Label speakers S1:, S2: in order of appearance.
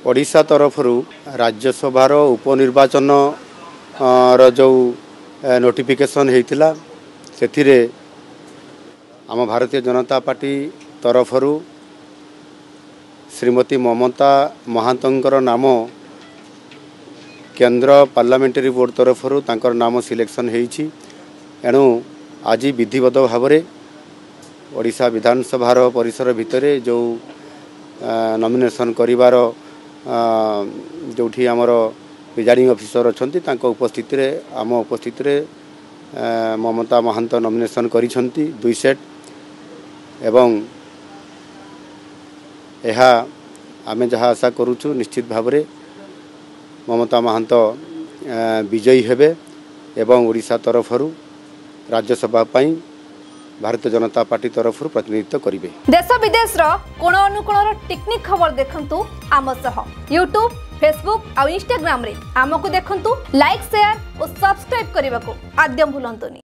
S1: ओडिशा तरफ राज्यसभार उपनिर्वाचन जो नोटिफिकेशन होता से आम भारतीय जनता पार्टी तरफ श्रीमती ममता महांतर नाम केंद्र पार्लियामेंटरी बोर्ड तरफ नाम सिलेक्शन होती एणु आज विधिवत भाव ओडिशा विधानसभार परिसर भितर जो नॉमिनेशन करिवार जो आमर प्रिजाइडिंग ऑफिसर अच्छा उपस्थित आम उपस्थित ममता महांत नॉमिनेशन करिसेंती 2 सेट एवं यह आमे जहाँ आशा करुचु निश्चित भाव ममता महांत विजयी हेबे एवं ओडिशा तरफ राज्यसभा पाई भारतीय जनता पार्टी तरफ प्रतिनिधित्व करेंगे।
S2: देश विदेश कोण अनुकोण टेक्निक खबर देखंतु आम सह यूट्यूब फेसबुक और इंस्टाग्राम रे आमको देखंतु लाइक शेयर और सब्सक्राइब करने को आद्य भूलंतुनी।